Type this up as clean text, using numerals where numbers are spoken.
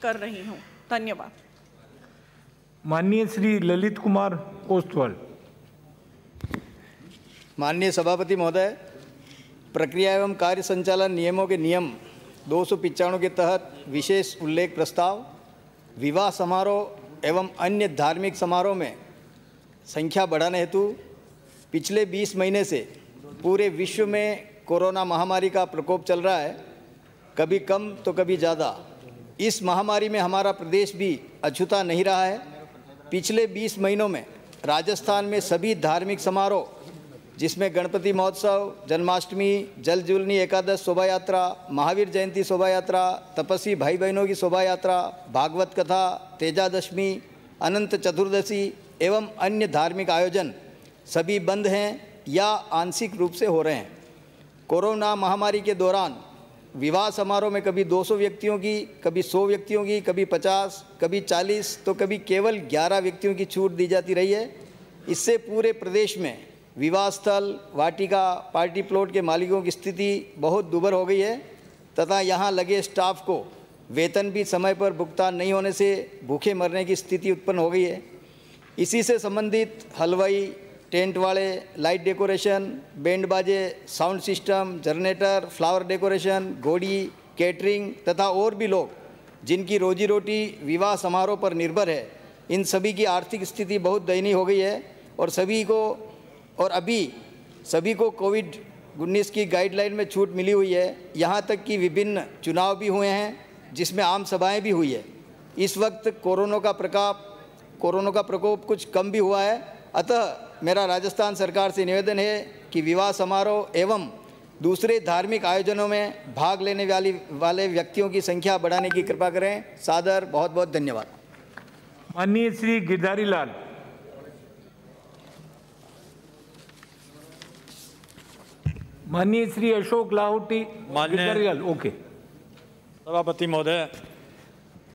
कर रही हूँ। धन्यवाद। माननीय श्री ललित कुमार ओस्तवाल। माननीय सभापति महोदय, प्रक्रिया एवं कार्य संचालन नियमों के नियम 295 के तहत विशेष उल्लेख प्रस्ताव विवाह समारोह एवं अन्य धार्मिक समारोह में संख्या बढ़ाने हेतु पिछले 20 महीने से पूरे विश्व में कोरोना महामारी का प्रकोप चल रहा है, कभी कम तो कभी ज़्यादा। इस महामारी में हमारा प्रदेश भी अछूता नहीं रहा है। पिछले 20 महीनों में राजस्थान में सभी धार्मिक समारोह, जिसमें गणपति महोत्सव, जन्माष्टमी, जल जीलनी एकादश शोभा यात्रा, महावीर जयंती शोभा यात्रा, तपस्वी भाई बहनों की शोभा यात्रा, भागवत कथा, तेजादशमी, अनंत चतुर्दशी एवं अन्य धार्मिक आयोजन सभी बंद हैं या आंशिक रूप से हो रहे हैं। कोरोना महामारी के दौरान विवाह समारोह में कभी 200 व्यक्तियों की, कभी 100 व्यक्तियों की, कभी 50, कभी 40 तो कभी केवल 11 व्यक्तियों की छूट दी जाती रही है। इससे पूरे प्रदेश में विवाह स्थल, वाटिका, पार्टी प्लॉट के मालिकों की स्थिति बहुत दुर्भर हो गई है तथा यहाँ लगे स्टाफ को वेतन भी समय पर भुगतान नहीं होने से भूखे मरने की स्थिति उत्पन्न हो गई है। इसी से संबंधित हलवाई, टेंट वाले, लाइट डेकोरेशन, बैंड बाजे, sound system, generator, flower decoration, घोड़ी, कैटरिंग तथा और भी लोग जिनकी रोजी रोटी विवाह समारोह पर निर्भर है, इन सभी की आर्थिक स्थिति बहुत दयनीय हो गई है और अभी सभी को कोविड-19 की गाइडलाइन में छूट मिली हुई है। यहाँ तक कि विभिन्न चुनाव भी हुए हैं जिसमें आम सभाएं भी हुई है। इस वक्त कोरोना का प्रकोप कुछ कम भी हुआ है। अतः मेरा राजस्थान सरकार से निवेदन है कि विवाह समारोह एवं दूसरे धार्मिक आयोजनों में भाग लेने वाले व्यक्तियों की संख्या बढ़ाने की कृपा करें। सादर बहुत बहुत धन्यवाद। माननीय श्री गिरधारी लाल। माननीय श्री अशोक लाहोटी। गिरधारी लाल, ओके। सभापति महोदय,